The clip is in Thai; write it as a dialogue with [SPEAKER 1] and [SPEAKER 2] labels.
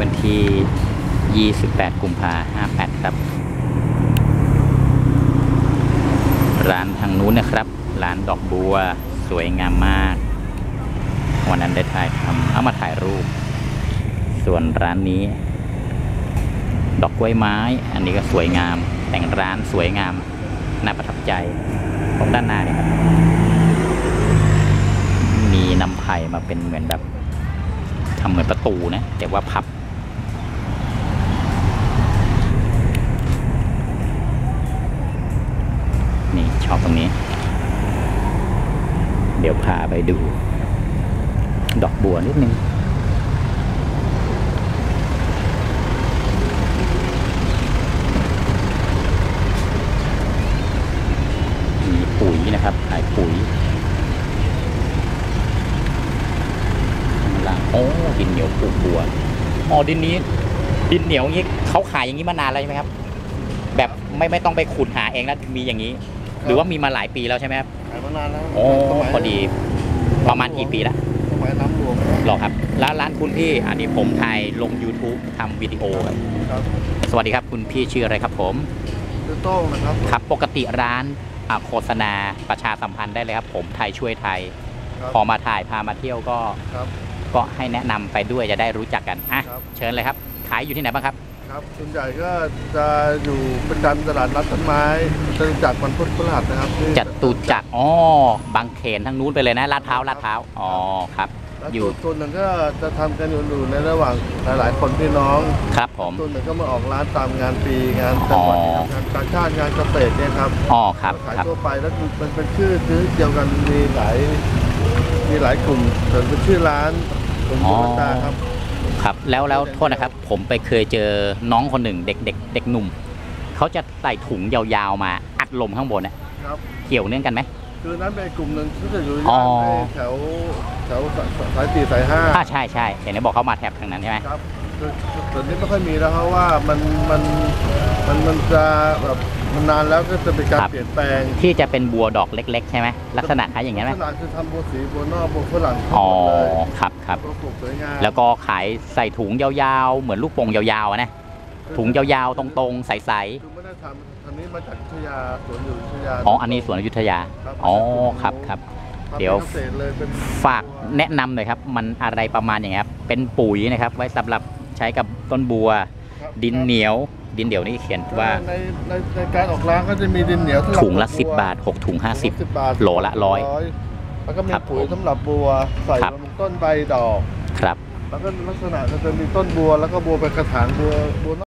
[SPEAKER 1] วันที่ 28 กุมภาพันธ์ 58 ครับร้านทางนู้นนะครับร้านดอกบัวสวยงามมากวันนั้นได้ถ่ายทำเอามาถ่ายรูปส่วนร้านนี้ดอกกล้วยไม้อันนี้ก็สวยงามแต่งร้านสวยงามน่าประทับใจตรงด้านหน้าเนี่ยครับมีนำไผ่มาเป็นเหมือนแบบทำเหมือนประตูนะแต่ว่าพับนี่ชอบตรงนี้เดี๋ยวพาไปดูดอกบัวนิดนึงมีปุ๋ยนะครับขายปุ๋ยโอ้ดินเหนียวปลูกบัวอ๋อดินเหนียวอย่างนี้เขาขายอย่างนี้มานานแล้วใช่ไหมครับแบบไม่ต้องไปขุดหาเองแล้วมีอย่างนี้ หรือว่ามีมาหลายปีแล้วใช่ไหมครับ
[SPEAKER 2] ขายมานานแล้ว
[SPEAKER 1] โอ้พอดีประมาณกี่ปีแล้ว
[SPEAKER 2] สมัยน้ำรวม
[SPEAKER 1] หรอครับแล้วร้านคุณพี่อันนี้ผมถ่ายลง YouTube ทำวิดีโอครับสวัสดีครับคุณพี่ชื่ออะไรครับผม
[SPEAKER 2] ชื่อโต้งนะครับ
[SPEAKER 1] ครับปกติร้านโฆษณาประชาสัมพันธ์ได้เลยครับผมไทยช่วยไทยพอมาถ่ายพามาเที่ยวก็ให้แนะนำไปด้วยจะได้รู้จักกันอ่ะเชิญเลยครับขายอยู่ที่ไหนบ้างครับ
[SPEAKER 2] ครับส่วนใหญ่ก็จะอยู่ประจำตลาดนัดต้นไม้จตุจักรวันพุธพฤหัสนะครับ
[SPEAKER 1] จตุจักรอ๋อบางเขนทั้งนู้นไปเลยนะลาดพร้าวอ๋อครับ
[SPEAKER 2] อยู่ส่วนหนึ่งก็จะทำกันอยู่ในระหว่างหลายๆคนพี่น้อง
[SPEAKER 1] ครับผม
[SPEAKER 2] ส่วนหนึ่งก็มาออกร้านตามงานปีงานจังหวัดงานการชาติงานเกษตรเนี่ยครับ
[SPEAKER 1] อ๋อครับ
[SPEAKER 2] ขายทั่วไปแล้วมันเป็นชื่อเดียวกันมีหลายกลุ่มส่วนเป็นชื่อร้านผมบูรตาครับ
[SPEAKER 1] ครับแล้วโทษนะครับผมไปเคยเจอน้องคนหนึ่งเด็กหนุ่มเขาจะใส่ถุงยาวๆมาอัดลมข้างบนเนี่ยเกี่ยวเนื่องกันไหม
[SPEAKER 2] คือนั้นเป็นกลุ่มหนึ่งที่จะอยู่แถวสาย4 สาย 5
[SPEAKER 1] ใช่เห็นไหมบอกเขามาแถบทางนั้นใช่ไหม
[SPEAKER 2] ครับตอนนี้ไม่ค่อยมีแล้วเพราะว่ามันจะแบบมันนานแล้วก็จะเป็นการเปลี่ยนแปลง
[SPEAKER 1] ที่จะเป็นบัวดอกเล็กๆใช่ไหมลักษณะคล้ายอย่างนี้ไหม
[SPEAKER 2] ลักษณะคือทำบัวสีบัวนอกบัวฝรั่ง
[SPEAKER 1] อ๋อครับแล้วก็ขายใส่ถุงยาวๆเหมือนลูกโป่งยาวๆนะถุงยาวๆตรงๆใสๆ
[SPEAKER 2] คือไม่ได้ทำอันนี้มาจากอยุธยาสวนอยู่อยุธยา
[SPEAKER 1] อันนี้สวนอยุธยาอ๋อครับเดี๋ยวฝากแนะนำหน่อยครับมันอะไรประมาณอย่างนี้ครับเป็นปุ๋ยนะครับไว้สำหรับใช้กับต้นบัวดินเหนียวนี่เขียนว่า
[SPEAKER 2] ในการออกร้านก็จะมีดินเหนียว
[SPEAKER 1] ถุงละ10 บาท6 ถุง50โหลละ100
[SPEAKER 2] แล้วก็มีปุ๋ยสำหรับบัวใส่ลงต้นใบดอก
[SPEAKER 1] ครับ
[SPEAKER 2] แล้วก็ลักษณะจะมีต้นบัวแล้วก็บัวเป็นกระถางบัว